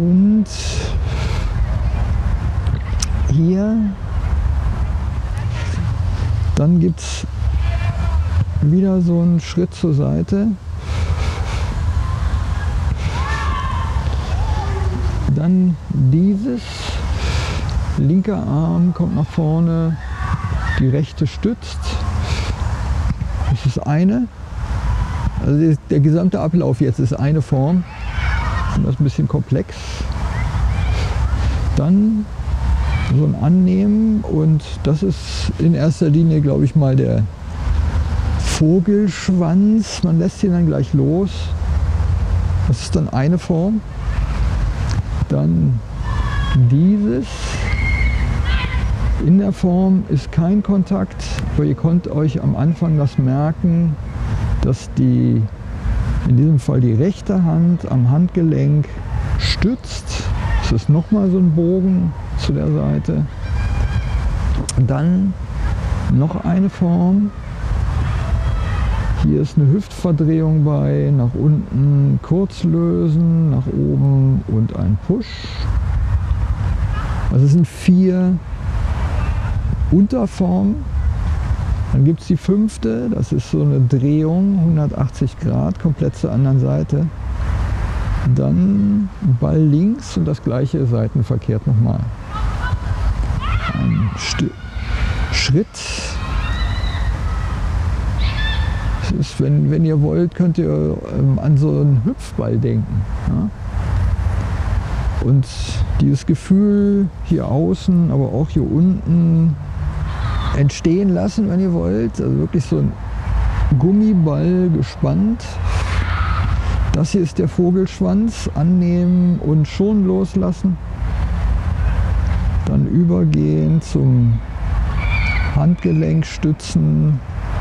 Und hier, dann gibt es wieder so einen Schritt zur Seite. Dann dieses, linker Arm kommt nach vorne, die rechte stützt. Das ist eine. Also der gesamte Ablauf jetzt ist eine Form. Das ist ein bisschen komplex. Dann so ein Annehmen, und das ist in erster Linie, glaube ich mal, der Vogelschwanz. Man lässt ihn dann gleich los. Das ist dann eine Form. Dann dieses. In der Form ist kein Kontakt, aber ihr könnt euch am Anfang das merken, dass in diesem Fall die rechte Hand am Handgelenk stützt. Es ist nochmal so ein Bogen zu der Seite. Dann noch eine Form. Hier ist eine Hüftverdrehung bei, nach unten kurz lösen, nach oben und ein Push. Also es sind 4 Unterformen. Dann gibt es die 5. Das ist so eine Drehung, 180 Grad, komplett zur anderen Seite. Dann Ball links und das gleiche seitenverkehrt nochmal. Ein Schritt. Das ist, wenn ihr wollt, könnt ihr an so einen Hüpfball denken. Ja? Und dieses Gefühl hier außen, aber auch hier unten entstehen lassen, wenn ihr wollt. Also wirklich so ein Gummiball gespannt. Das hier ist der Vogelschwanz. Annehmen und schon loslassen. Dann übergehen zum Handgelenk stützen.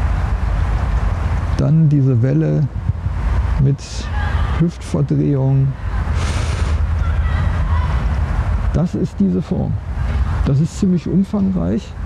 Dann diese Welle mit Hüftverdrehung. Das ist diese Form. Das ist ziemlich umfangreich.